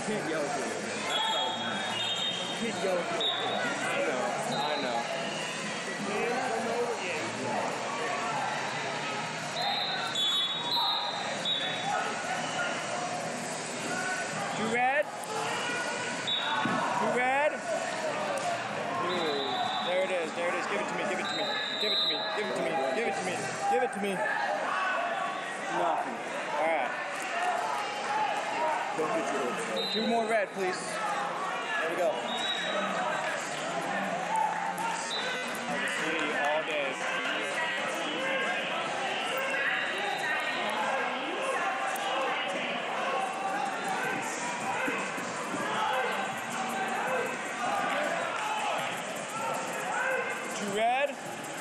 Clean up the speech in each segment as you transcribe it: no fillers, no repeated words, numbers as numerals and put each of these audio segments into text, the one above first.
can't yell at people. That's what I was meaning. You can't yell at people. I know. Too red? Too red? Ooh, there it is. There it is. Give it to me. Give it to me. Give it to me. Give it to me. Give it to me. Give it to me. Nothing. All right. Don't get your hopes. 2 more red, please. There we go. I can see all day. Too red?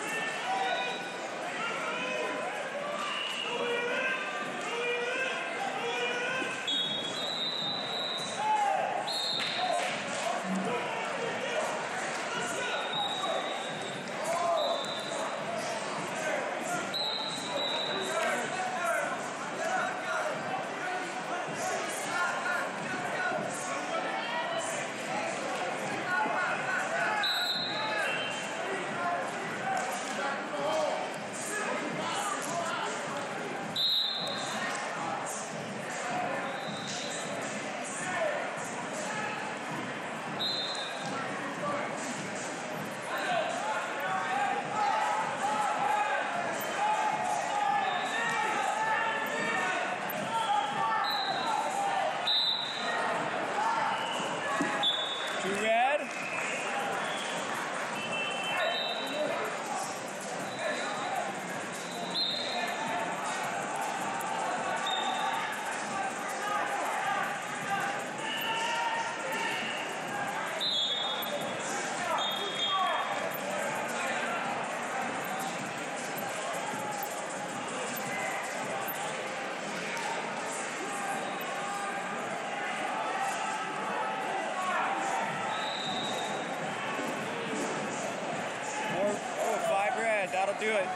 Too red? That'll do it.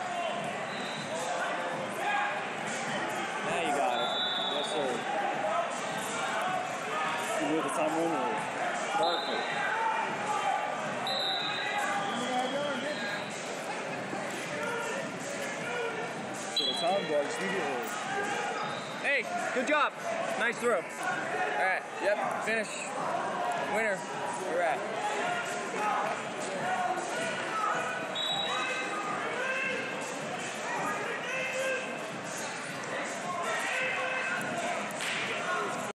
Now you got it. Yes, sir. You were the time winner. Perfect. So the time guard is leaving. Hey, good job. Nice throw. All right. Yep. Finish. Winner. You're at.